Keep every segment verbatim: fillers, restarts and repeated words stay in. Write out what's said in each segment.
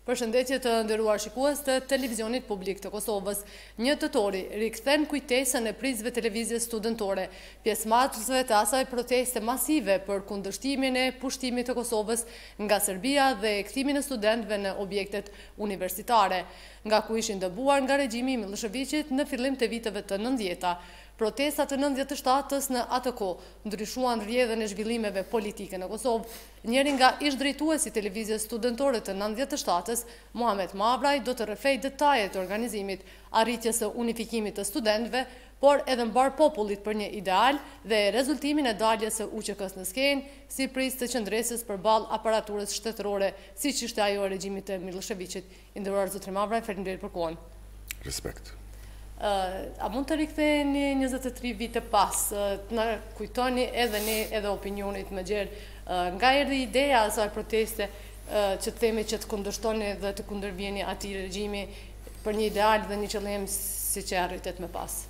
Përshëndetje të nderuar shikues të televizionit publik të Kosovës. Një tetori rikthen kujtesën e prizve televizjes studentore, pjesëmarrësve të asaj proteste masive për kundërshtimin e pushtimit të Kosovës nga Serbia dhe kthimin e studentëve në objektet universitare, nga ku ishin dëbuar nga regjimi i Miloševićit në fillim të viteve të nëntëdhjetë. Protestat të nëntëdhjetë të shtatës në atë kohë ndryshuan rrjedhën e zhvillimeve politike në Kosovë. Njëri nga ish-drejtuesi i televizjes studentore të nëntëdhjetë të shtatës, Muhamet Mavraj, do të rrëfej detajet e organizimit, arritjes së unifikimit të studentëve, por edhe mbar popullit për një ideal dhe rezultimin e daljes së U Q K-s në skenë si prizë të qëndresës përballë aparaturës shtetërore, siç ishte ajo e regjimit të Miloševićit. I nderuar zotëri Mavraj, faleminderit për kohën. Respekt. A mund të riktheheni njëzet e tri vite pas, të na kujtoni edhe ne edhe opinionit më gjerë, nga erdhi ideja e asaj proteste që të themi që të kundërshtoni dhe të kundërvjeni atij regjimi për një ideal dhe një qëllim siç e arritet më pas?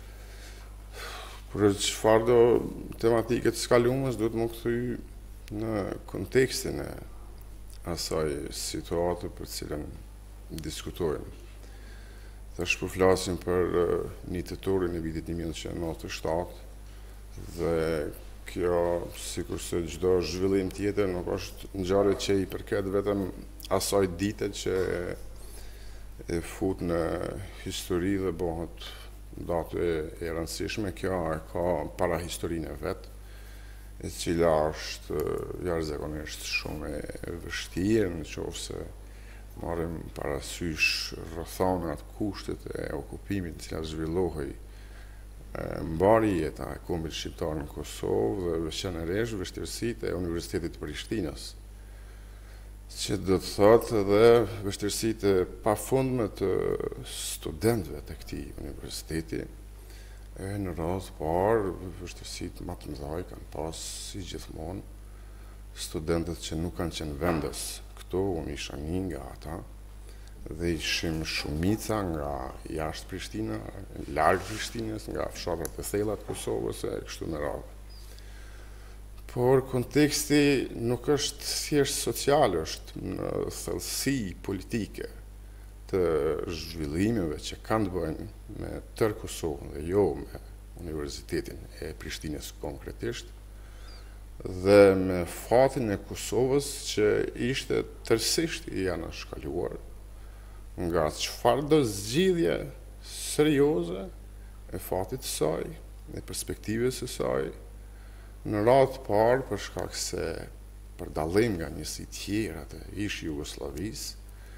Për çfarë do tematike të skaluamës duhet më kthy në kontekstin e asaj situate për cilën diskutojmë. Tash po flasim për një tetorin e vitit një mijë nëntëqind e nëntëdhjetë e shtatë dhe kjo, sikurse çdo zhvillim tjetër, nuk është ngjarje që i përket vetëm asaj dite që e fut në histori dhe bëhet datë e rëndësishme. Kjo e ka para historinë e vet, e cila është jashtëzakonisht shumë e vështirë nëse marrim parasysh rrethonat, kushtet e okupimit në cilat zhvillohej mbarja e kombit shqiptar në Kosovë dhe veçanërisht vështirësitë e Universitetit të Prishtinës, që do të thotë edhe vështirësitë e pafundme të studentëve të këtij universiteti. E në radhë parë, vështirësitë më të mëdha kanë pas si gjithmonë studentët që nuk kanë qenë vendas. Unë isha një nga ata dhe ishim shumica nga jashtë Prishtina, larg Prishtinës, nga fshatrat e thella të Kosovës e kështu me radhë. Por konteksti nuk është thjesht social, është në thellësi politike të zhvillimeve që kanë të bëjnë me tërë Kosovën dhe jo me Universitetin e Prishtinës konkretisht, dhe me fatin e Kosovës që ishte tërësisht i anashkaluar nga çfarë do zgjidhje serioze e fatit të saj, e perspektivës së saj, në radhë parë për shkak se për dallim nga njësi tjera të ish Jugosllavisë,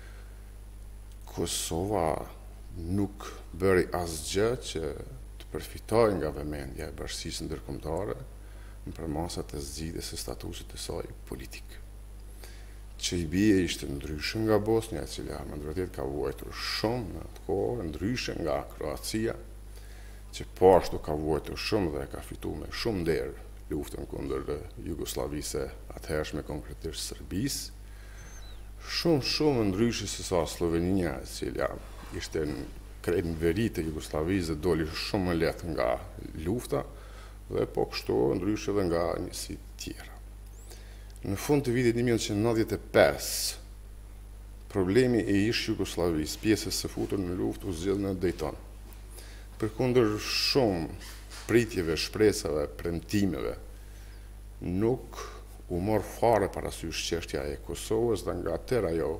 Kosova nuk bëri asgjë që të përfitojë nga vëmendja e bashkisë ndërkombëtare në përmasat e zgjidhjes së statusit të saj politik, që i bie ishte ndryshe nga Bosnia, e cila me vërtet ka vuajtur shumë në atë kohë, ndryshe nga Kroacia, që po ashtu ka vuajtur shumë dhe ka fituar me shumë nder luftën kundër Jugosllavisë atëhershme, konkretisht Serbisë, shumë shumë ndryshe se sa Slovenia, e cila ishte në krejt në veri të Jugosllavisë dhe doli shumë më lehtë nga lufta, dhe po kështu ndryshe dhe nga njësi tjera. Në fund të vitit një mijë nëntëqind e nëntëdhjetë e pesë, problemi e ish Jugosllavisë, pjesës së futur në luftë, u zgjidh në Dayton. Përkundër shumë pritjeve, shpresave, premtimeve, nuk u mor fare parasysh çështja e Kosovës dhe nga atëherë ajo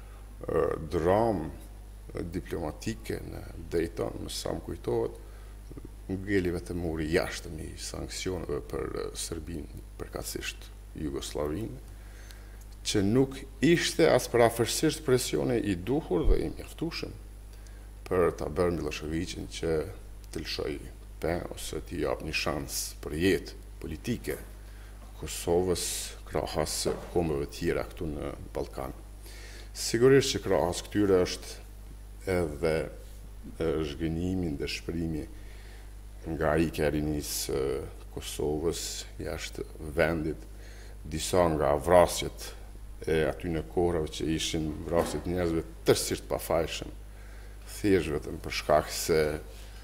dramë diplomatike në Dayton, më sa më kujtohet, ngeli vetëm muri jashtëm i sanksioneve për Serbinë, përkatësisht Jugosllavinë, që nuk ishte as parafërsisht presioni i duhur dhe i mjaftueshëm për ta bërë Miloševićin që të lëshoj pe ose t'i jap një shans për jetë politike Kosovës krahas kombeve tjera këtu në Ballkan. Sigurisht që krahas këtyre është edhe zhgënjimi, dëshpërimi nga ikja e rinisë Kosovës jashtë vendit, disa nga vrasjet e aty në kohërave që ishin vrasjet njerëzve tërësisht pafajshëm, thjesht vetëm për shkak se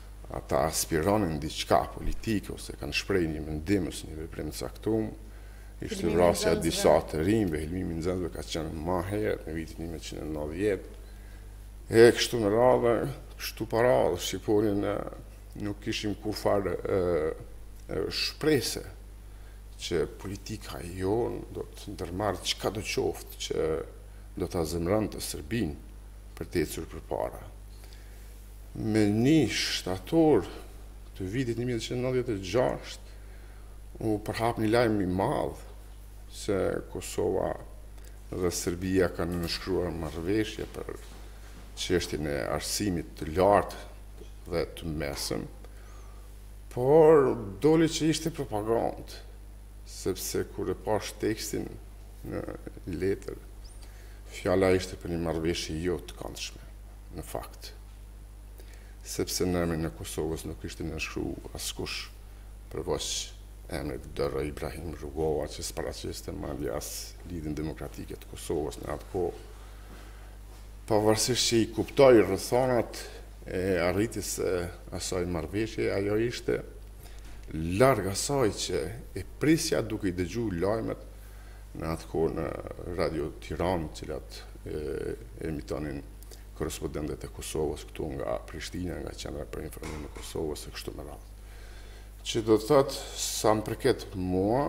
ata aspironin diçka politike ose kanë shprehur një mendim ose një veprim të caktuar, ishte vrasja disa të rinjve, Helmimi Nxënësve ka qenë ma herët në vitin një mijë e nëntëdhjetë. E kështu me radhë, kështu para Shqiponin nuk kishim kur farë shprese që politika jonë do të ndërmarrë çka do qoftë që do të azemrante Serbinë për të ecur përpara. Me një shtator të vitit një mijë e nëntëdhjetë e gjashtë u përhap një lajm i madh se Kosova dhe Serbia kanë nënshkruar marrëveshje për çështjen e arsimit të lartë dhe të mesëm, por doli që ishte propagandë, sepse kur e pash tekstin në letër, fjala ishte për një marrëveshje jo të këndshme, në fakt. Sepse në emrin e Kosovës nuk ishte nënshkruar askush përveç emrit Dërë Ibrahim Rugova, që s'paraqiste madje as Lidhjen Demokratike të Kosovës në atë kohë. Pavarësisht që i kuptoi rrethonat e arritjes së asaj marrëveshje, ajo ishte larg asaj që e prisja duke i dëgjuar lajmet në atë kohë në Radio Tiranë, të cilat e emitonin korrespondentët e Kosovës këtu nga Prishtina, nga Qendra për Informimin e Kosovës e kështu me radhë. Që do të thotë, sa më përket mua,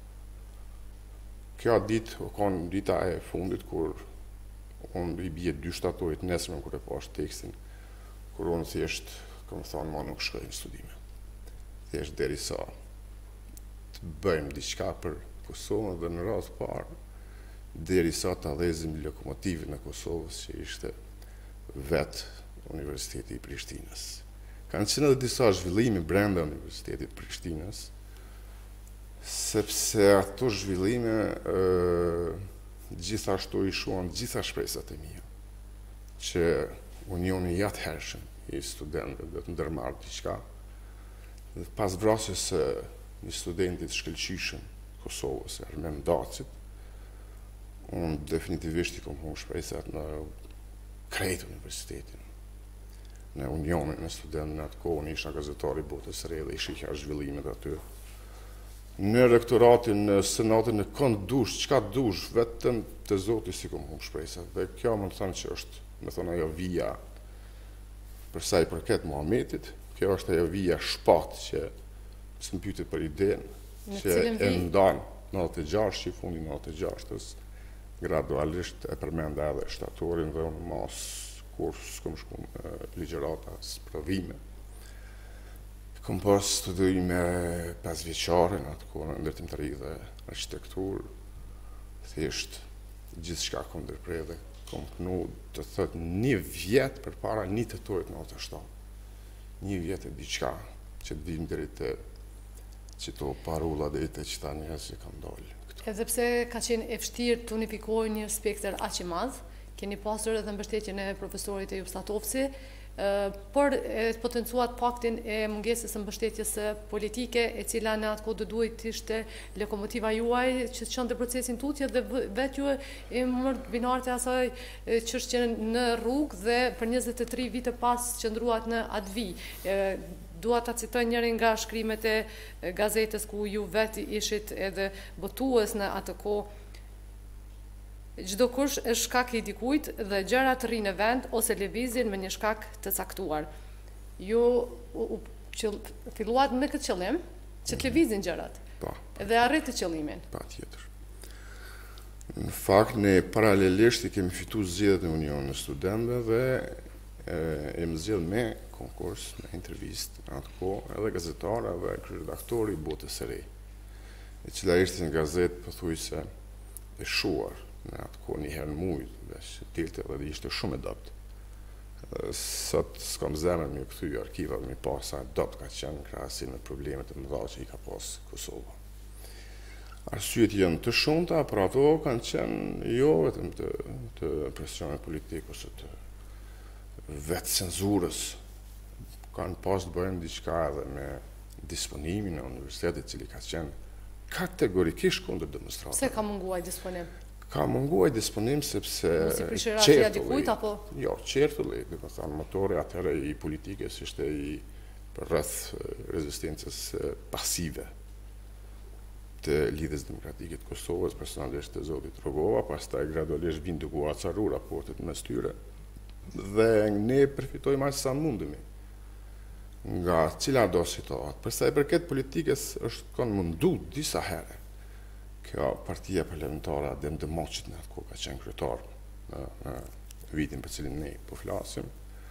kjo ditë o konë dita e fundit kur unë i bje dy shtatorit nesërmen kur e pash tekstin, kur unë thjesht, kam thonë, ma nuk shkoj në studime. Thjesht deri sa të bëjmë diçka për Kosovën dhe në rast parë, deri sa të adhezim lokomotivin e Kosovës që ishte vetë Universiteti i Prishtinës. Kanë qenë edhe disa zhvillime brenda Universitetit Prishtinës, sepse ato zhvillime gjithashtu i shuan gjitha shpresat e mia, që Unioni i atëhershëm i studentëve do të ndërmarrë diçka. Dhe pas vrasjes së një studentit shkëlqyshëm Kosovës, Ermen Dacit, unë definitivisht i kom humbur shpresat në krejt universitetin, në Unionin e studentë në atë kohë, unë isha gazetari Botës së Re dhe i shihja zhvillimet aty. Në rektoratin, në senatin, në kënd dush, çka dush, vetëm te Zoti si kom humbur shpresat. Dhe kjo më thënë që është, me thonë ajo vija për sa i përket Muhametit, kjo është ajo vija shpat që s'm pyetet për idenë që e ndan nëntëdhjetë e gjashtë, që i fundi nëntëdhjetë e gjashtës, gradualisht e përmenda edhe shtatorin dhe unë mas kur s'kom shku në ligjërata, sprovime. Kom pas studime pesëvjeçare në atë kohë në ndërtimtari dhe arkitekturë, thjesht gjithçka kom ndërprer dhe kom punu të thot një vjet përpara një tetorit nëntëdhjetë e shtatë. Një vjet e diçka që të vim deri te qito parulla deri te qita njerëz që kanë dalë. Edhe pse ka qenë e vështirë të unifikojë një spektër aq i madh, keni pasur edhe mbështetjen e profesorit Eyüp Statovci, por e potencuat faktin e mungesës së mbështetjes politike, e cila në atë kohë do duhet të ishte lokomotiva juaj që çonte procesin tutje dhe vetë ju e mërë binarët e asaj çështjen në rrugë dhe për njëzet e tri vite pas qëndruat në Advi. Dua ta citoj njërin nga shkrimet e gazetës ku ju vetë ishit edhe botues në atë kohë. Çdo kush është shkak i dikujt dhe gjërat rrinë në vend ose lëvizjen me një shkak të caktuar. Ju u, u, filluat me këtë qëllim që të lëvizin gjërat. Pa. Dhe arrit të qëllimin. Pa tjetër. Në fakt, ne paralelisht i kemi fitu zgjedhjet në Unionin e Studentëve dhe e, e më zgjedh me konkurs, me intervist në atë kohë, edhe gazetara dhe kryeredaktori i Botës së Re, e cila ishte një gazetë pothuajse e shuar në atë kohë një herë në mujë, dhe tilte dhe ishte shumë e dopt. Sot s'kam zemër me këthy arkivat me pas sa dopt ka qenë në krahasim me problemet e mëdha që i ka pas Kosova. Arsyet janë të shumta, por ato kanë qenë jo vetëm të, të presionit politik ose të vetë cenzurës. Kanë pas të bëjnë diçka edhe me disponimin e universitetit, cili ka qenë kategorikisht kundër demonstratave. Pse ka munguar disponim? Ka munguar disponim sepse qertulli, apo? Jo, qertulli, dhe më thënë, motori atëherë i politikës ishte i rreth rezistencës pasive të Lidhjes Demokratike të Kosovës, personalisht të zotit Rogova, pastaj gradualisht vinë duke u acaru raportet mes tyre. Dhe ne përfitojmë aq sa mundemi nga cila do situatë. Për sa i përket politikës, është kanë mundu disa herë kjo partia parlamentare Adem Demoqit në atë kohë ka qenë kryetar në vitin për cilin ne po flasim.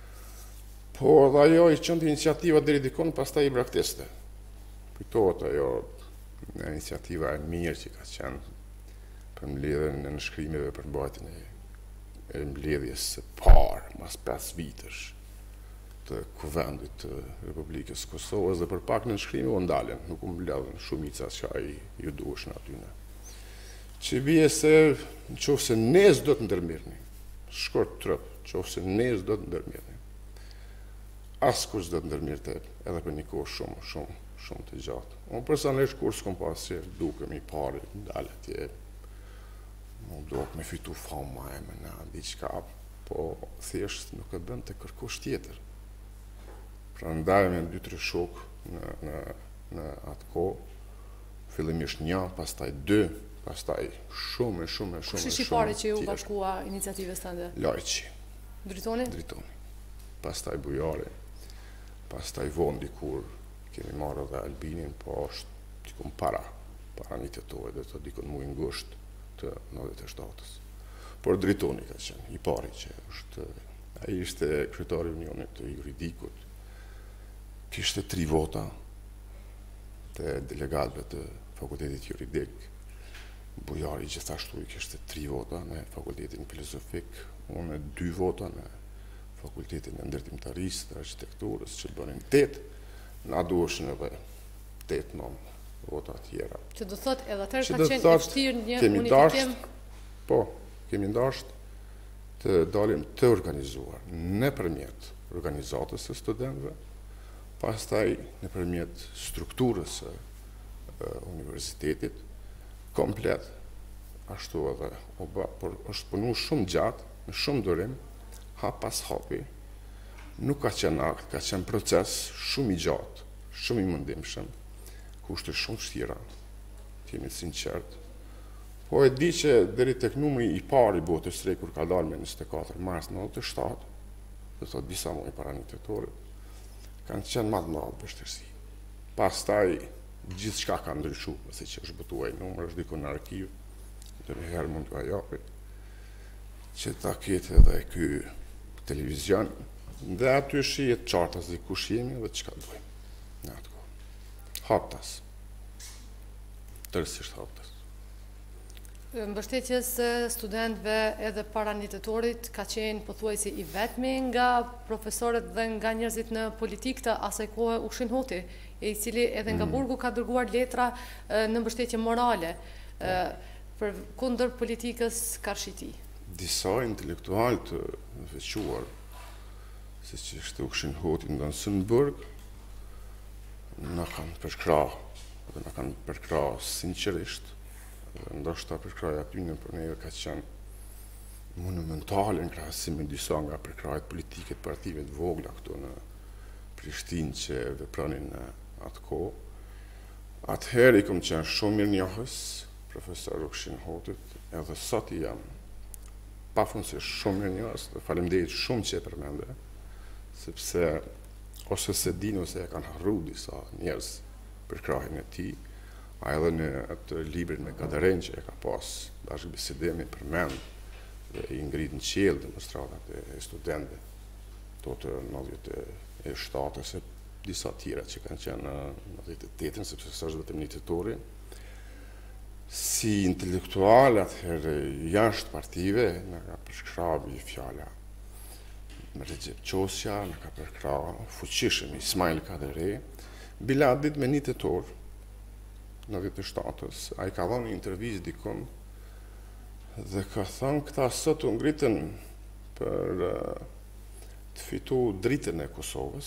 Po dhe ajo i qëndë iniciativa deri dikon, pastaj i braktiste. Kujtohet ajo iniciativa e mirë që ka qenë për mbledhjen e nënshkrimeve për mbajtjen e mbledhjes së parë mas pesë vitësh të kuvendit të Republikës Kosovës dhe për pak në nënshkrime u ndalen, nuk u mbledhën shumica që ai ju duheshin atyne. Që bie se nëse ne s'do të ndërmirni, shkurt trëp, nëse ne s'do të ndërmirni, askush s'do të ndërmirte edhe për një kohë shumë, shumë, shumë të gjatë. Unë personalisht kur s'kom pas që dukem i pari, ndalë atje, nuk duke me fitu fama e me në diqka, po thjesht nuk e bën të kërkosh tjetër. Pra ndaj me dy tre shok në, në, në atë kohë, fillimisht një, pastaj dy, pastaj shumë e shumë e shumë Kush ish i pari që ju bashkua iniciatives tënde? Lajqi. Dritoni? Dritoni. Pastaj Bujari, pastaj Vondi kur kemi marrë dhe Albinin, po është dikun para, para një tetore dhe të dikun mu i ngusht të nëntëdhjetë e shtatës. Por Dritoni ka qenë, i pari që është, ai ishte kryetari i Unionit të Juridikut, kishte tri vota të delegatëve të Fakultetit Juridik, Bujari gjithashtu i kishte tri vota në Fakultetin Filozofik, unë dy vota në Fakultetin e Ndërtimtarisë dhe Arkitekturës, që bënin tetë, na duheshin edhe tetë nëmë vota tjera. Që do thot edhe atëherë ka qenë i vështirë një unifikim? Po, kemi dashur të dalim të organizuar nëpërmjet organizatës së studentëve, pastaj nëpërmjet strukturës së universitetit komplet, ashtu edhe oba, por është punu shumë gjatë, me shumë durim, hap pas hapi, nuk ka qenë akt, ka qenë proces shumë i gjatë, shumë i mundimshëm, kushte shumë vështira, të jemi sinqert. Po e di që deri tek numri i parë i botës së re kur ka dalë me njëzet e katër mars nëntëdhjetë e shtatë, do thot disa muaj para një tetorit, kanë qenë madh madh vështirësi. Pastaj gjithçka ka ndryshuar, se që është botuar numër, është diku në arkiv, dhe një herë mund t'u japi, që ta ketë edhe ky televizion, dhe aty shihet qartas dhe kush jemi dhe çka duajmë në atë kohë. Haptas. Tërësisht haptas. Mbështetjes studentëve edhe para një tetorit ka qenë pothuajse i vetmi nga profesorët dhe nga njerëzit në politikë të asaj kohe Ukshin Hoti, i cili edhe nga burgu ka dërguar letra në mbështetje morale për kundër politikës Karshiti. Disa intelektual të veçuar, se që ishte Ukshin Hoti në Sënburg, në kanë përkra, dhe në kanë përkra sinqerisht, ndoshta përkraja atyne për neve ka qenë monumentale në krahasim me disa nga përkrajet politike të partive të vogla këtu në Prishtinë që vepronin në atë kohë. Atëherë i kom qenë shumë mirë njohës profesor Ukshin Hotit, edhe sot i jam pafundësisht shumë mirë njohës dhe faleminderit shumë që e përmende, sepse ose se din ose e kanë harru disa njerëz përkrajen e tij. A edhe në atë librin me Kadaren që e ka pas bashkë bisedemi për mend dhe i ngrit në qiell demonstratat e studentëve to të nëntëdhjetë e shtatës e disa tjera që kanë qenë në nëntëdhjetë e tetën, sepse s'është vetëm një tetori. Si intelektual atëherë jashtë partive na ka përshkrahur fjala me Recep Qosja, na ka përkrahur fuqishëm Ismail Kadare, biladit me një tetor në nëntëdhjetë e shtatës, a i ka dhënë një intervjist dikon dhe ka thënë këta sot u ngritën për të fitu dritën e Kosovës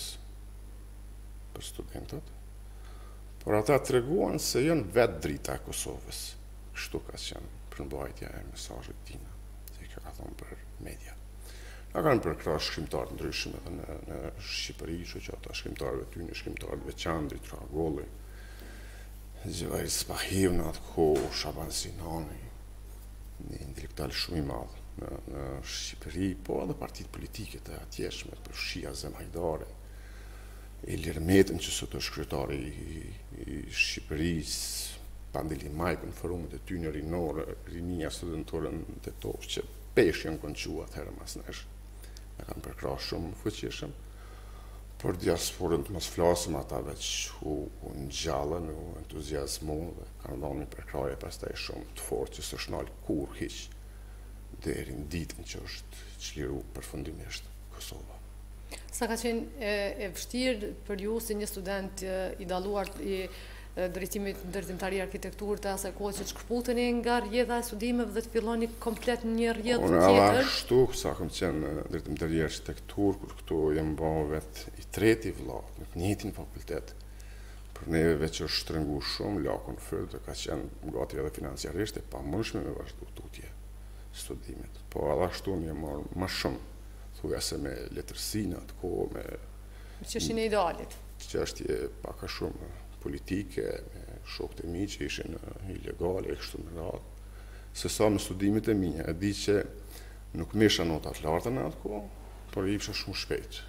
për studentët, por ata të reguan se janë vetë drita e Kosovës. Kështu ka qenë përmbajtja e mesazhit tina, që i ka thënë për media. Na kanë përkrahur shkrimtarë ndryshëm edhe në, në Shqipëri, që ata shkrimtarëve ty, në shkrimtarët veçantë, Dritra Golli, Gjëvaj Spahiu në atë ko, Shaban Sinani, një intelektual shumë i madhë në, në Shqipëri, po edhe partitë politike të atjeshme, për Shia Zem Hajdare, Ilir Metën që sot është kryetari i, i Shqipërisë, Pandeli Majkën, forumet e ty në rinore, rinia studentore në të tofë, që pesh janë konqua atëherë mas nesh, me kanë përkra shumë fëqishëm, për diasporën të mos flasëm atave që u, u në gjallën, u entuziasmu dhe kanë dhoni përkraje pas taj shumë të fort që së shnalë kur hiq deri në ditën që është qliru përfundimisht Kosova. Sa ka qenë e, e vështirë për ju si një student e, i daluar i drejtimit ndërtimtari arkitekturë të asaj kohë që të shkëputeni nga rjedha e studimeve dhe të filloni komplet një rjedhë tjetër? Unë ashtu, sa kam qenë ndërtimtari arkitekturë, kur këtu jem bo vetë i treti vllak, në njëjtin fakultet, për neve veç është shtrëngu shumë, lakon fërë dhe ka qenë gati edhe financiarisht e pa mëshme me vazhdu tutje studimet. Po edhe ashtu një marë ma shumë, thuja se me letërsinë atë kohë, me... Që është në idealit? Që është je paka shumë politike, me shokët e mi që ishin ilegale, e kështu në radhë. Se sa me studimit e minja, e di që nuk misha notat lartë në atë kohë, por i isha shumë shpejt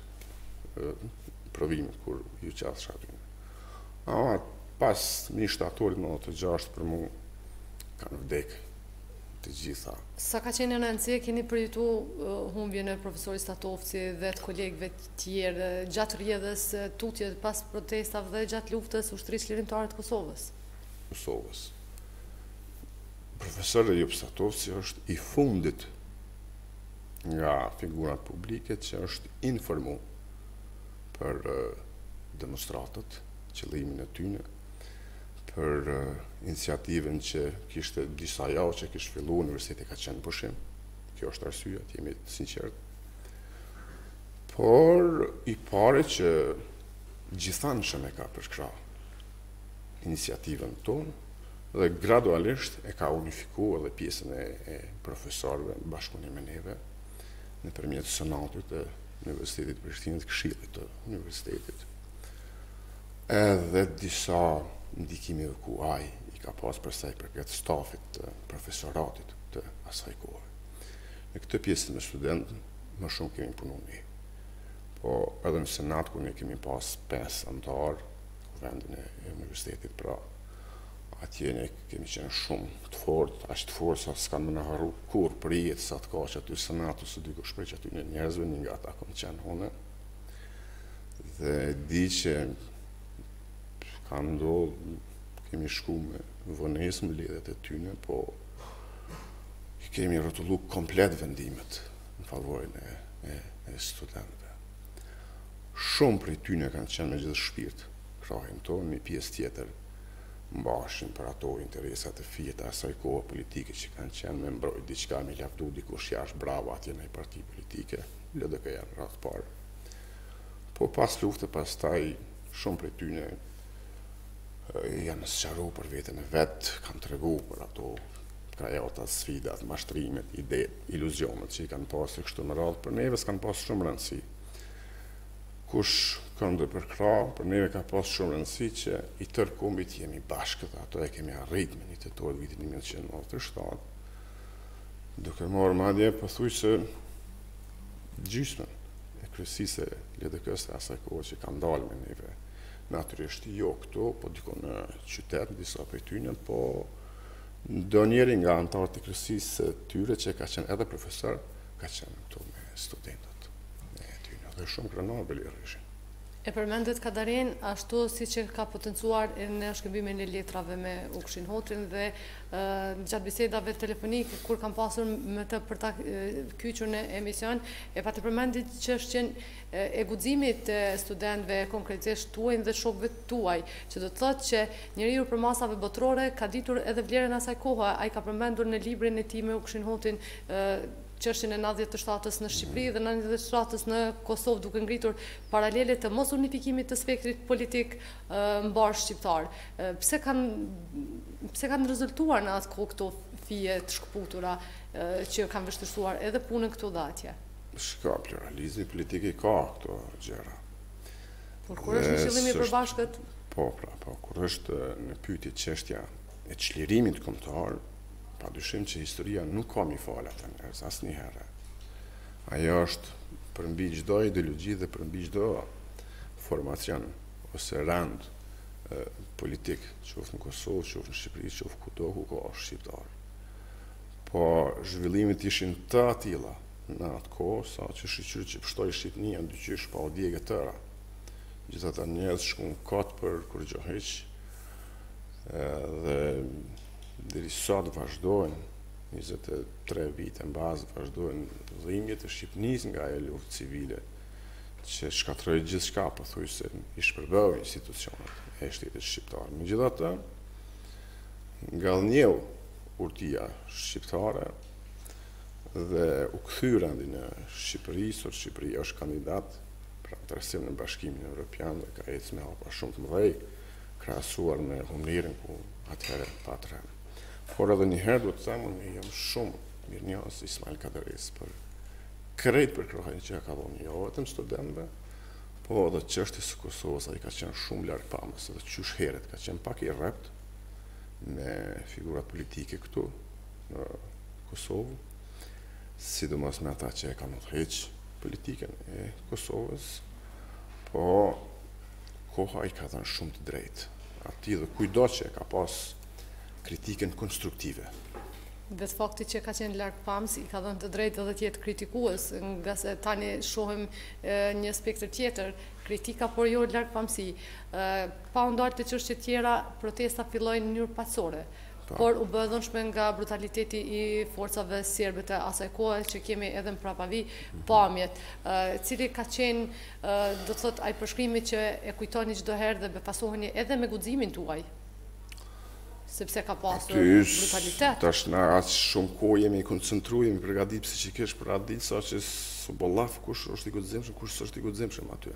provimit kur ju qatë shatin. Ama pas një shtatorit në të gjashtë për mu, kanë vdekë të gjitha. Sa ka qenë në nënësie, keni përjetu uh, humbjen e profesorit Statovci dhe të kolegëve të tjerë, gjatë rjedhës tutje pas protestave dhe gjatë luftës ushtrisë lirimtare të Kosovës? Kosovës. Profesor Jop Statovci është i fundit nga figurat publike që është informu për uh, demonstratët, qëllimin e tyne, për uh, iniciativën që kishte disa javë që kishte fillu universiteti ka qenë pushim. Kjo është arsyeja, të jemi të sinqert. Por i pare që gjithanshëm e ka përkra iniciativën tonë dhe gradualisht e ka unifiku edhe pjesën e, e profesorëve në bashkëpunim me neve në përmjet senatit të Universitetit Prishtinit, këshillit të universitetit. Edhe disa ndikimeve ku ai i ka pas përsa i përket stafit të profesoratit të asaj kohë. Në këtë pjesë me student, më shumë kemi punu ne. Po edhe në senat, ku ne kemi pas pesë antarë, vendin e universitetit, pra atje ne kemi qenë shumë të fort, ashtë të fort sa s'kanë më në harru kur për jetë sa të ka që aty senatu së dy shprej që aty në njerëzve, një nga ta kom qenë hone. Dhe di që kanë ndodhë, kemi shku me vënesë më lidhet e tyne, po kemi rrotullu komplet vendimet në favorin e, e, e studentëve. Shumë për i tyne kanë qenë me gjithë shpirt, krahin tonë, një pjesë tjetër mbashin për ato interesat e fjeta asaj kohë politike që kanë qenë me mbrojt diqka me lafdu dikush jashtë bravo atje në i parti politike, lë dhe ka janë rrath parë. Po pas lufte, pas taj, shumë për i tyne janë sëqaru për vetën e vetë, kanë të regu për ato krajotat, sfidat, mashtrimet, ide, iluzionet që i kanë pasë kështu më radhë, për neve s'kanë pasë shumë rëndësi. Kush kanë dhe përkra, për neve ka pasë shumë rëndësi që i tërë kombit jemi bashkët, ato e kemi arrit me një të torë vitin një mjetë qenë nëllë të shtatë, duke morë madje pëthuj se gjysmen e kryesisë e L D K-s e asaj kohë që kanë dalë me neve. Natyrisht jo këto, po diko në qytet, në disa për tyne, po do njeri nga antarët e kryesisë tyre që ka qenë edhe profesor, ka qenë këto me studentët e tyne, dhe shumë krenar bëllirë ishin. E përmendet Kadarin, ashtu si që ka potencuar në shkëmbimin e letrave me Ukshin Hotrin dhe uh, gjatë bisedave telefonike, kur kam pasur me të për ta uh, kyqur në emision, e pa të përmendit që është qenë e guximit e studentëve konkretisht tuaj dhe shokëve tuaj, që do të thotë që njeriu për masave botërore ka ditur edhe vlerën e asaj kohe. Ai ka përmendur në librin e tij me Ukshin Hotin çështjen e nëntëdhjetë të shtatës në Shqipëri dhe nëntëdhjetë të shtatës në Kosovë, duke ngritur paralele të mos unifikimit të spektrit politik mbar shqiptar. Pse kanë pse kanë rezultuar në atë kohë këto fije të shkëputura që kanë vështirësuar edhe punën këtu dhe atje? Shka, pluralizmi politik i ka këto gjera. Por kur është në qëllimi përbashkët? Po, pra, po, kur është në pyetje çështja e çlirimit kombëtar, padyshim që historia nuk ka mi falë atë njerëz asnjëherë. Ajo është përmbi çdo ideologji dhe përmbi çdo formacion ose rand e, politik, qoftë në Kosovë, qoftë në Shqipëri, qoftë kudo ku ka shqiptar. Po zhvillimet ishin të atilla në atë kohë, sa që shqyqyr që pështoj Shqipënia dyqysh pa o djegë tëra. Gjitha ta njerëz shkun katë për kur gjo heq, dhe deri sot vazhdojnë, njëzet e tre vite në bazë vazhdojnë dhimbjet e Shqipënisë nga e luftë civile, që shkatrojë gjithë shka, përthuj se i shpërbëve institucionet e shtetit shqiptarë. Megjithatë, nga dhënjeu urtia shqiptare dhe u kthy rendi në Shqipëri, sot Shqipëria është kandidat pra interesim në Bashkimin Evropian dhe ka ecë me hapa shumë të mëdhej, krahasuar me humnirin ku atëherë patre. Por edhe njëherë do të themun me jam shumë mirënjohës Ismail Kaderis për krejt për kërhajnë që ka dhoni jo vetëm studentëve, po edhe çështjes së Kosovës ai ka qenë shumë larg pamës dhe qysh heret ka qenë pak i rrept me figurat politike këtu në Kosovë, sidomos me ata që e kanë udhëheq politikën e Kosovës, po koha i ka dhënë shumë të drejtë atij dhe kujdo që e ka pas kritikën konstruktive. Vetë fakti që ka qenë larg pamës i ka dhënë të drejtë edhe të jetë kritikues, nga se tani shohim e, një spektër tjetër, kritika por jo larg pamësi. Pa u ndarë të çështje tjera, protesta fillojnë në mënyrë paçore. Por u bë dhënshme nga brutaliteti i forcave serbe të asaj kohe që kemi edhe në prapavi pamjet, cili ka qenë, do të thot, ai përshkrimi që e kujtoni çdo herë dhe befasoheni edhe me guximin tuaj, sepse ka pasur brutalitet. Tash na aq shumë kohë jemi koncentruar, jemi përgatitur psikikisht për atë ditë, saqë su bollaf kush është i guximshëm, kush s'është i guximshëm aty.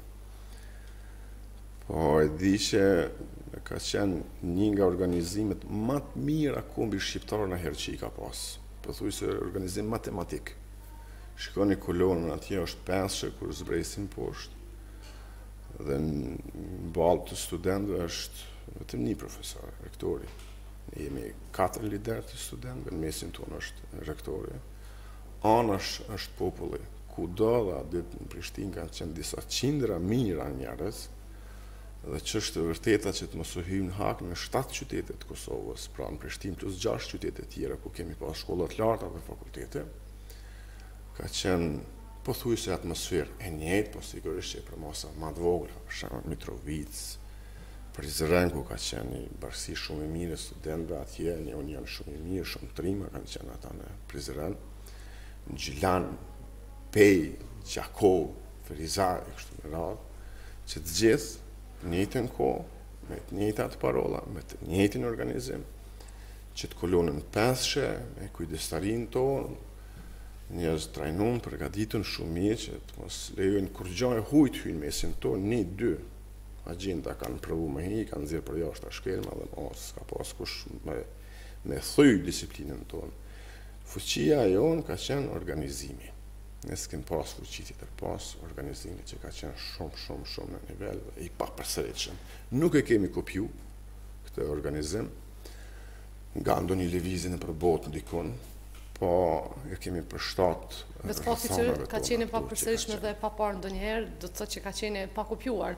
Po e di që ka qenë një nga organizimet më të mira kombi shqiptarë në herë që i ka pas. Përthuj se organizim matematik. Shikoni kolonën atje është pesë kur zbresin poshtë. Dhe në balë të studentëve është vetëm një profesor, rektori. Ne jemi katër lider të studentëve, në mesin tonë është rektori. Anash është populli. Kudo dhe a ditë në Prishtinë kanë qenë disa qindra mijëra njerëz, dhe që është vërteta që të mos u hyjmë në hak në shtatë qytete të Kosovës, pra në Prishtinë plus gjashtë qytete tjera ku kemi pas shkollat larta dhe fakultete, ka qenë pothuajse atmosferë e njëjtë, po sigurisht që për masa më të vogla, për shembull Mitrovic, Prizren ku ka qenë një bashkësi shumë e mirë studentëve atje, një union shumë i mirë, shumë trima kanë qenë ata në Prizren, Gjilan, Pej, Gjakov, Ferizaj, kështu me radhë, që të gjithë njëjtën kohë, me të njëjtat parola, me të njëjtin organizim, që të kolonën peshe, me kujdestarin tonë, njerëz trajnun, përgatitën shumë mirë, që të mos lejojnë kur gjë e hujt hyjnë mesin tonë, një, dy, agjenda kanë provu me hi, kanë nxjerrë për jashtë shkelma dhe mos ka pas kush me, me thyj disiplinën tonë. Fuqia jonë ka qenë organizimi. Ne s'kem pas fuqi tjetër, pas organizimi që ka qenë shumë, shumë, shumë në nivel dhe i papërsëritshëm. Nuk e kemi kopju këtë organizim nga ndonjë lëvizje nëpër botë ndikon, po e kemi përshtat. Vetë fakti që ka qenë pa përsëritshme dhe pa parë ndonjëherë, do të thotë që ka qenë pa kopjuar.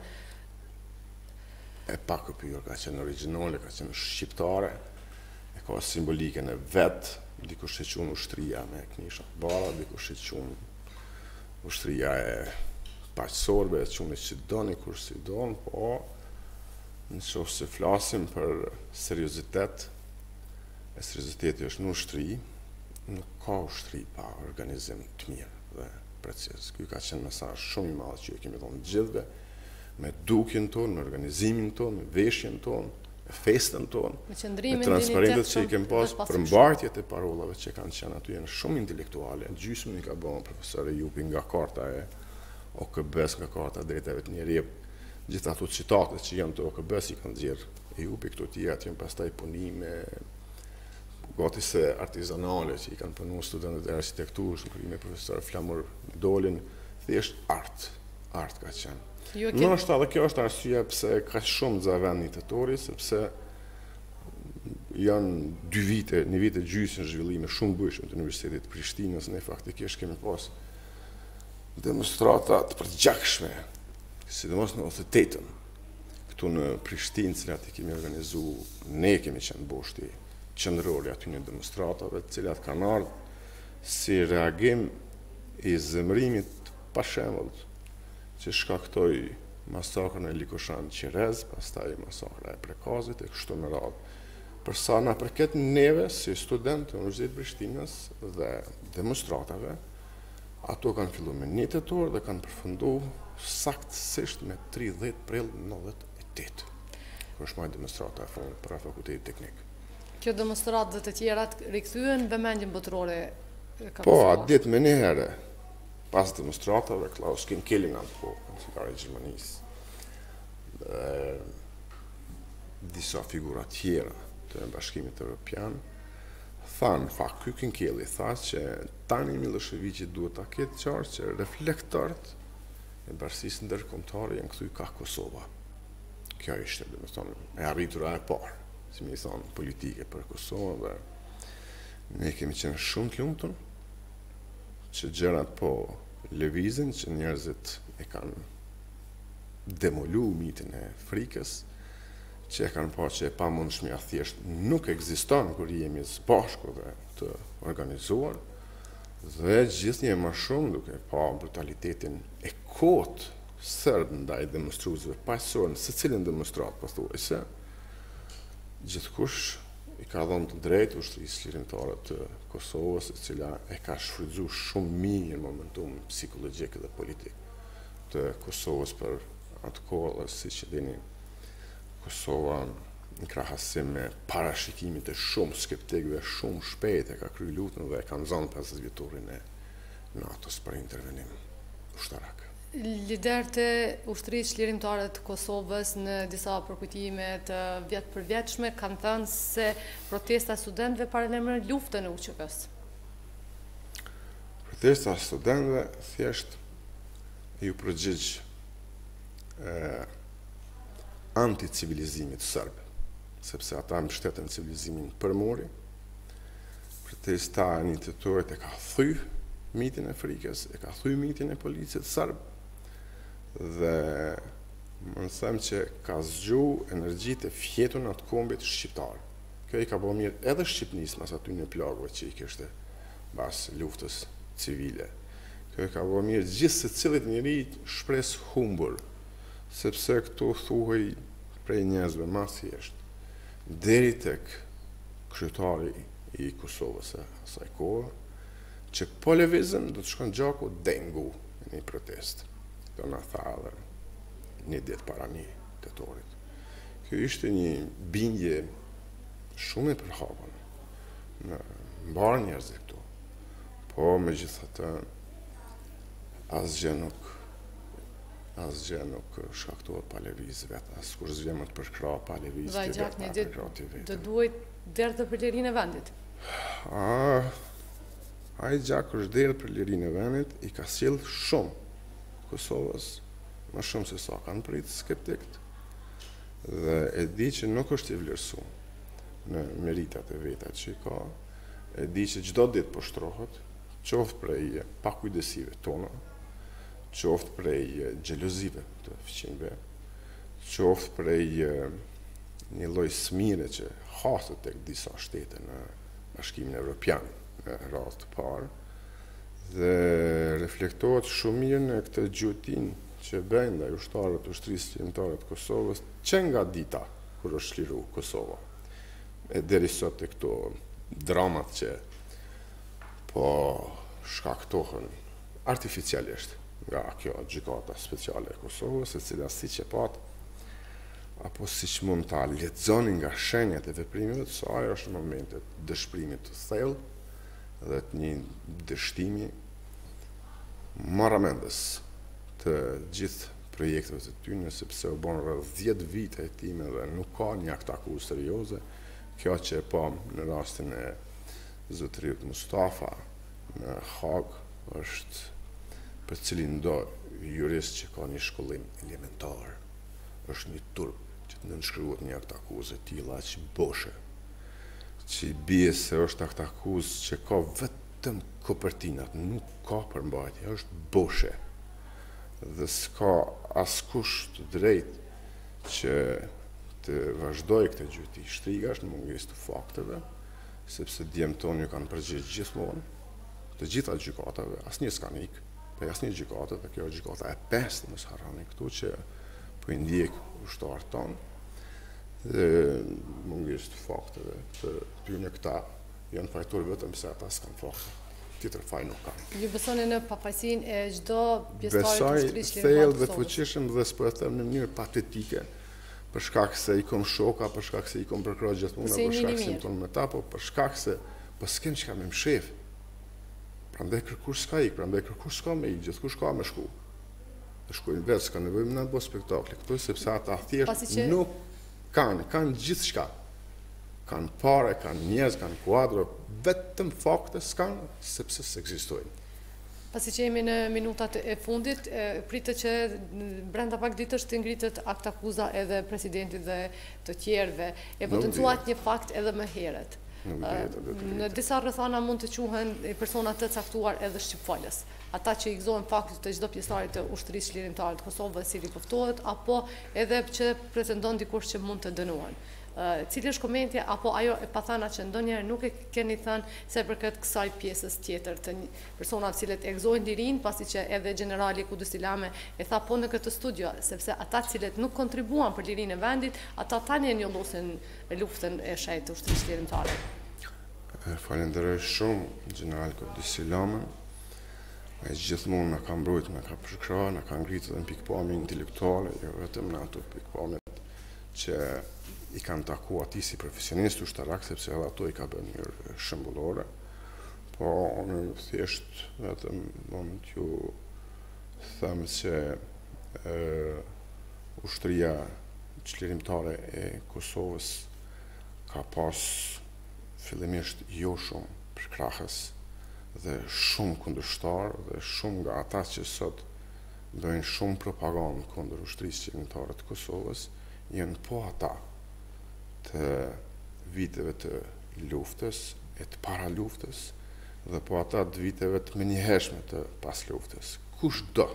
E pa kopjuar, ka qenë origjinale, ka qenë shqiptare, e ka simbolikën e vet, dikush e qunë ushtria me knisha të bara, dikush e qunë ushtria e paqësorve, e qunë që doni, kur si doni, po në qoftë se flasim për seriozitet, e serioziteti është në ushtri, nuk ka ushtri pa organizim të mirë dhe precis. Ky ka qenë mesazh shumë i madh që ju kemi dhënë gjithëve, me dukjen tonë, me organizimin tonë, me veshjen tonë, me festën tonë, me transparentet që i kem pas, për mbartjet e parollave që kanë qenë aty janë shumë intelektuale. Gjysmën i ka bënë profesor Ejupi nga karta e O K B-s, nga karta e drejtave të njerëzit. Gjithë ato citate që janë të O K B-s i kanë nxjerrë Ejupi, këto të tjera janë pastaj punime gati se artizanale që i kanë punuar studentët e arkitekturës, në krye me profesor Flamur Dolin, thjesht art. artë ka qenë. Joakim- Në është edhe kjo është arsye pse ka shumë za vend një të tori, sepse janë dy vite, një vite gjysë në zhvillime shumë bëshme të Universitetit Prishtinës, ne faktikisht kemi pas demonstrata të përgjakshme, sidomos në othëtetën, këtu në Prishtinë, cilat i kemi organizu, ne kemi qenë boshti qendrori aty në demonstratave, cilat kanë ardhur si reagim i zemërimit pa shembull që shkaktoi masakrën e Likoshan Qirez, pastaj masakra e Prekazit e kështu me radhë. Për sa na përket neve si student të Universitetit Prishtinës dhe demonstratave, ato kanë fillu me një tetor dhe kanë përfundu saktësisht me tridhjetë prill nëntëdhjetë e tetë. Kër është majtë demonstrata e fundit para Fakultetit Teknik. Kjo demonstratë dhe të tjerat rikthyen vëmendjen botërore ka Po, pasur. atë ditë me njëherë, pas demonstratave, Klaus Kinkelling atë po, kancelari i Gjermanisë, dhe disa figura tjera të Bashkimit Evropian, thanë, fakt, ky Kinkelli tha që tani Miloševiqi duhet ta ketë qartë që reflektorët e bashkisë ndërkombëtare janë kthy ka Kosova. Kjo ishte, dhe me thonë, e arritura e parë, si mi thonë, politike për Kosovë, dhe ne kemi qenë shumë të lumtur që gjërat po lëvizin, që njerëzit e kanë demolu mitin e frikës, që e kanë pa që e pa mund shmja thjesht nuk ekziston kur jemi së bashku dhe të organizuar, dhe gjithnjë më shumë duke pa brutalitetin e kotë sërb ndaj demonstruesve paqësorë në secilin demonstrat pothuajse, gjithkush i ka dhënë të drejtë ushtrisë lirimtare të Kosovës, e cila e ka shfrytzuar shumë mirë momentum psikologjik dhe politik të Kosovës për atë kohë, siç e dini, Kosova në krahasim me parashikimit e shumë skeptikëve shumë shpejt e ka kryer luftën dhe e ka nxënë pesëdhjetë vjetorin e NATO-s për intervenim ushtarak. Liderët e ushtrisë lirimtare të Kosovës në disa përkujtime të vjet përvjetshme kanë thënë se protesta e studentëve paralajmëron luftën e U Q K-s. Protesta e studentëve thjesht ju përgjigj anti-civilizimit sërb, sepse ata mbështeten civilizimin përmori. Protesta e një tetorit e ka thyr mitin e frikës, e ka thyr mitin e policit sërb, dhe më nësem që ka zgju energjit e fjetun atë kombit shqiptar. Kjo i ka bo mirë edhe Shqipnis mas aty në plagëve që i kishte bas luftës civile. Kjo i ka bo mirë gjithë se cilit njëri shpres humbur, sepse këtu thuhej prej njerëzve ma thjesht, deri tek kryetari i Kosovës e asaj kohë, që po lëvizën do të shkon gjaku dengu në një protest. Do na tha edhe një ditë para një tetorit. Kjo ishte një bindje shumë e përhapur në mbar njerëzit këtu. Po megjithatë asgjë nuk asgjë nuk shkaktohet pa lëviz vetë, as kur zgjemë të përkra pa lëviz Vaj të gjak një vetë, ditë do duhet derdhë për lirinë e vendit. A, a i gjak është derdhë për lirinë e vendit, i ka sjell shumë Kosovës, më shumë se sa kanë pritë skeptikët, dhe e di që nuk është i vlerësu në meritat e veta që i ka, e di që çdo ditë po shtrohet, qoftë prej pakujdesive tona, qoftë prej xhelozive të fëqinjve, qoftë prej një lloj smire që hasët tek disa shtete në Bashkimin Evropian në radhë të parë, dhe reflektohet shumë mirë në këtë gjutin që bëjnë ndaj ushtarëve të ushtrisë lirimtare të Kosovës, që nga dita kur është çliru Kosova. E deri sot e këto dramat që po shkaktohen artificialisht nga kjo gjykata speciale e Kosovës, e cila siç e pat, apo siç mund ta lexoni nga shenjat e veprimeve të saj, është në momentet dëshpërimit të thellë dhe të një dështimi marramendës të gjithë projekteve të tyre, sepse u bën rreth dhjetë vite hetime dhe nuk ka një akt akuzë serioze. Kjo që e pam në rastin e zotërit Mustafa në Hag është për cilin do jurist që ka një shkollim elementar, është një turp që të nënshkruat një akt akuzë tilla që boshe, që i bie se është akt akuzë që ka vetëm kopertinat, nuk ka përmbajtje, është boshe. Dhe s'ka askush të drejt që të vazhdoj këtë gjyti shtrigash në mungesë të fakteve, sepse djemë tonë ju kanë përgjigjë gjithmonë, të gjitha gjykatave, asnjë s'ka ikë, për asnjë gjykate, dhe kjo gjykata e pestë mos harroni këtu që po i ndjek ushtarët tonë, dhe mungesë të fakteve, të pyetje këta janë fajtur vetëm se ata s'kan fakte. Tjetër faj nuk kanë. Ju besoni në pafajësinë e çdo pjesëtari të shtrisë Besoj thellë dhe të fuqishëm dhe s'po e them në mënyrë patetike, për shkak se i kom shoka, për shkak se i kom prokuror gjithmonë, për shkak se tonë me ta, po për shkak se po s'kem çka me mshef. Prandaj kërkush s'ka ik, prandaj kërkush s'ka me ik, gjithkush ka me shku. Të shkojnë vetë, s'ka nevojë në bo spektakle këtu, sepse ata thjesht nuk kanë, kanë gjithçka. Kanë pare, kanë njerëz, kanë kuadro, vetëm fakte s'kanë, sepse s'ekzistojnë. Pasi që jemi në minutat e fundit, pritet që brenda pak ditësh të ngritet akt akuza edhe presidentit dhe të tjerëve, e potencuat një fakt edhe më herët. Në disa rrethana mund të quhen persona të caktuar edhe shqipfalës. Ata që i gëzohen faktit të çdo pjesëtari të ushtrisë çlirimtare të Kosovës si ripoftohet, apo edhe që pretendon dikush që mund të dënohen. Cili është komentja apo ajo e pathana që ndonjëherë nuk e keni thënë se përket kësaj pjesës tjetër të personave të cilët e gëzojnë lirinë, pasi që edhe generali Kudus Ilame e tha po në këtë studio, sepse ata të cilët nuk kontribuan për lirinë e vendit, ata tani e njollosin luftën e shejtë të ushtrisë çlirimtare. Falenderoj shumë general Kudus Ilamen. Ai gjithmonë na ka mbrojtur, na ka përkrahur, na ka ngritur në pikpamje intelektuale, jo vetëm në ato pikpamje që i kanë taku ati si profesionist ushtarak, sepse edhe ato i ka bërë njërë shëmbullore, po në thjesht vetëm mund t'ju thëmë që e, ushtria çlirimtare e Kosovës ka pas fillimisht jo shumë përkrahës dhe shumë kundërshtar dhe shumë nga ata që sot bëjnë shumë propagandë kundër ushtrisë çlirimtare të Kosovës, janë po ata të viteve të luftës, e të para luftës, dhe po ata të viteve të menjëhershme të pas luftës. Kush do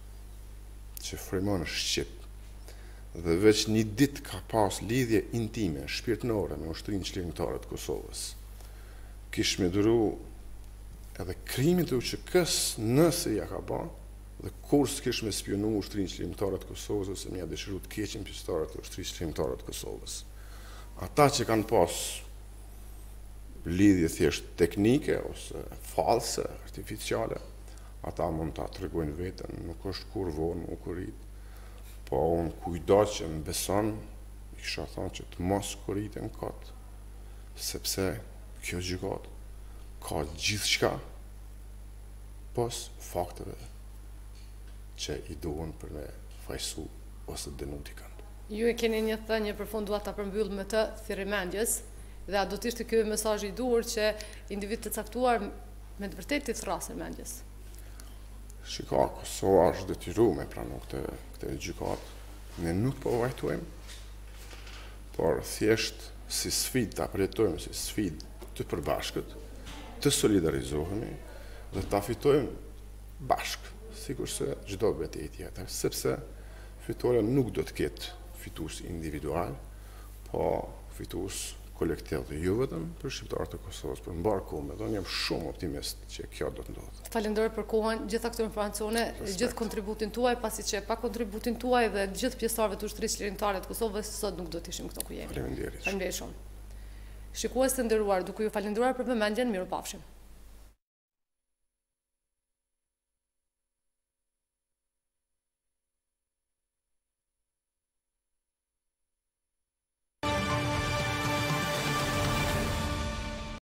që frymon Shqip, dhe veç një ditë ka pas lidhje intime, shpirtënore me ushtrinë çlirimtare të Kosovës, kish me duru edhe krimin të U Q K-s nëse ja ka ba, dhe kur s'kish me spionu ushtrinë çlirimtare të Kosovës, ose me ja dëshiru të keqin pjesëtarët të ushtrisë çlirimtare të Kosovës. Ata që kanë pas lidhje thjesht teknike ose false, artificiale, ata mund ta tregojnë veten, nuk është kur vonë, nuk kurit, po unë kujdo që më beson, i kisha thënë që të mos kuriten kot, sepse kjo gjykat ka gjithçka pos fakteve që i duhen për me fajsu ose dënu dikën. Ju e keni një thënie përfunduar ta përmbyll me të thirrëmendjes, dhe a do të ishte ky mesazh i duhur që individ të caktuar me të vërtetë të thrasin mendjes? Shiko, Kosova është detyruar me pranu këtë këtë gjykat. Ne nuk po vajtojmë, por thjesht si sfidë ta përjetojmë si sfidë të përbashkët, të solidarizohemi dhe ta fitojmë bashkë, sikurse çdo betejë tjetër, sepse fitoria nuk do të ketë fitues individual, po fitues kolektiv dhe jo vetëm për shqiptarët e Kosovës, për mbar kohë, dhe unë jam shumë optimist që kjo do të ndodhë. Falenderoj për kohën, gjitha këto informacione, gjithë kontributin tuaj, pasi që pa kontributin tuaj dhe gjithë pjesëtarëve të ushtrisë çlirimtare të Kosovës, sot nuk do të ishim këto ku jemi. Faleminderit. Faleminderit shumë. Shikues të nderuar, duke ju falendëruar për vëmendjen, mirupafshim.